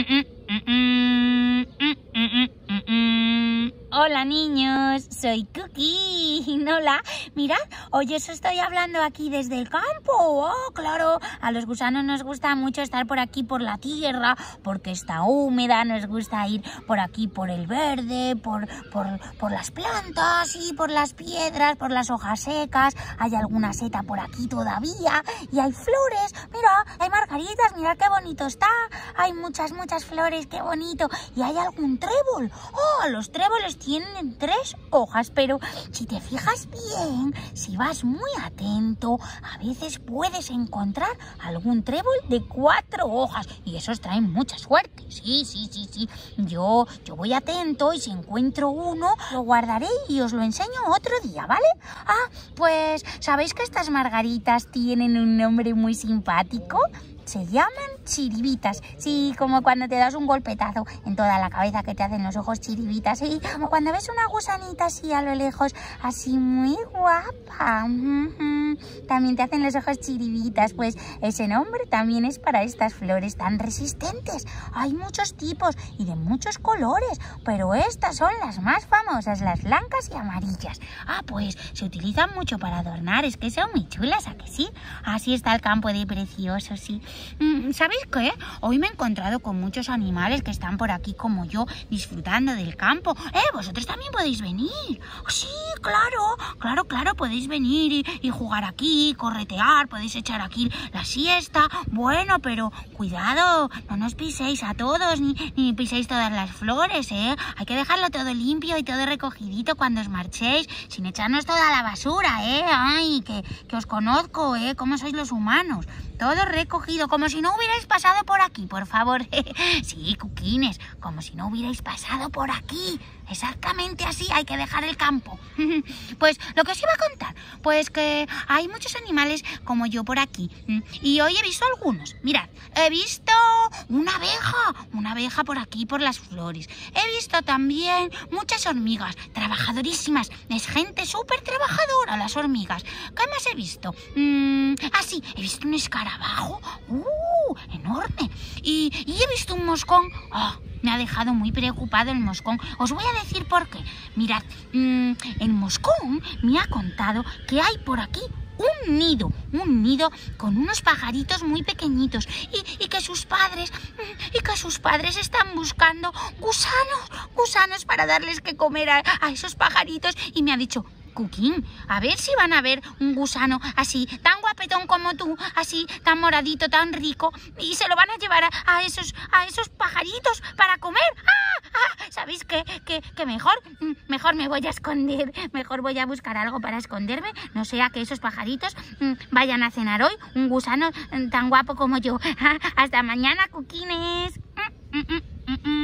Hola niños, soy Cookie. Hola, mirad, hoy os estoy hablando aquí desde el campo. Oh, claro, a los gusanos nos gusta mucho estar por aquí por la tierra, porque está húmeda, nos gusta ir por aquí por el verde, por las plantas y por las piedras, por las hojas secas. Hay alguna seta por aquí todavía y hay flores. Mira, hay margaritas, mirad qué bonito está. Hay muchas flores, qué bonito. Y hay algún trébol. Oh, los tréboles tienen 3 hojas, pero si te fijas bien, si vas muy atento, a veces puedes encontrar algún trébol de 4 hojas y esos traen mucha suerte. Sí. Yo voy atento y si encuentro uno, lo guardaré y os lo enseño otro día, ¿vale? Ah, pues, ¿sabéis que estas margaritas tienen un nombre muy simpático? Se llaman chiribitas. Sí, como cuando te das un golpetazo en toda la cabeza que te hacen los ojos chiribitas. Sí, como cuando ves una gusanita así a lo lejos, así muy guapa. También te hacen los ojos chiribitas. Pues ese nombre también es para estas flores tan resistentes. Hay muchos tipos y de muchos colores, pero estas son las más famosas, las blancas y amarillas. Ah, pues se utilizan mucho para adornar. Es que son muy chulas, ¿a que sí? Así está el campo de precioso, sí. ¿Sabéis qué? Hoy me he encontrado con muchos animales que están por aquí como yo, disfrutando del campo. Vosotros también podéis venir. Sí, claro, podéis venir y jugar aquí, corretear, podéis echar aquí la siesta. Bueno, pero cuidado, no nos piséis a todos, ni piséis todas las flores, Hay que dejarlo todo limpio y todo recogidito cuando os marchéis, sin echarnos toda la basura, Ay, que os conozco, cómo sois los humanos. Todo recogido, como si no hubierais pasado por aquí, por favor. Sí, cuquines, como si no hubierais pasado por aquí. Exactamente así, hay que dejar el campo. Pues lo que os iba a contar, pues que hay muchos animales como yo por aquí. Y hoy he visto algunos. Mirad, he visto una abeja por aquí, por las flores. He visto también muchas hormigas, trabajadorísimas. Es gente súper trabajadora, las hormigas. ¿Qué más he visto? Sí, he visto un escarabajo. Enorme. Y he visto un moscón. Me ha dejado muy preocupado el moscón. Os voy a decir por qué. Mirad, el moscón me ha contado que hay por aquí un nido con unos pajaritos muy pequeñitos y que sus padres están buscando gusanos para darles que comer a esos pajaritos. Y me ha dicho: Cuquín, a ver si van a ver un gusano así, tan guapetón como tú, así, tan moradito, tan rico, y se lo van a llevar a esos pajaritos para comer. ¿Sabéis qué? Que mejor me voy a esconder, mejor voy a buscar algo para esconderme, no sea que esos pajaritos vayan a cenar hoy un gusano tan guapo como yo. Hasta mañana, cuquines.